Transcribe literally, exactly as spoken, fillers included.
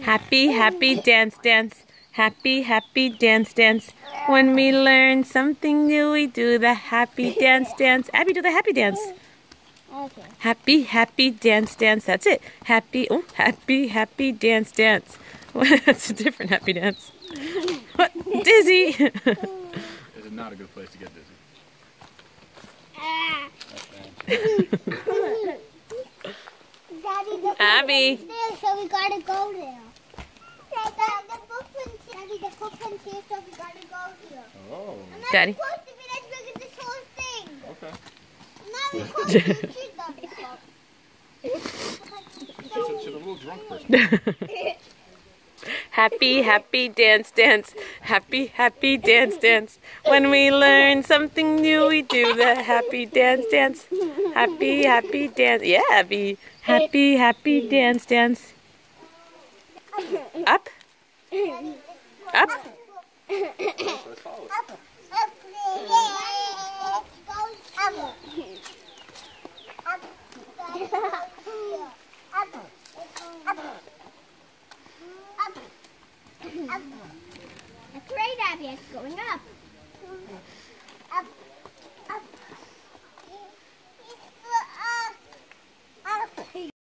Happy, happy dance, dance. Happy, happy dance, dance. When we learn something new, we do the happy dance, dance. Abby, do the happy dance. Okay. Happy, happy dance, dance. That's it. Happy, oh, happy, happy dance, dance. That's a different happy dance. What? Dizzy. This is not a good place to get dizzy. Daddy, the Abby. there, so we gotta go there. Daddy, the footprints, Daddy, the footprints here, so we gotta go here. Oh. I'm not Daddy. supposed to be let's look at this whole thing. Okay. I'm not supposed to be she's not She's a, she's a little drunk person. Happy, happy dance, dance. Happy, happy dance, dance. When we learn something new, we do the happy dance, dance. Happy, happy dance. Yeah, Abby. Happy, happy dance, dance. Up. Up. Let's follow it. up, up, yeah. Goes up. Up. Up. Up. Up. That's right, Abby. It's going up. Up. Up.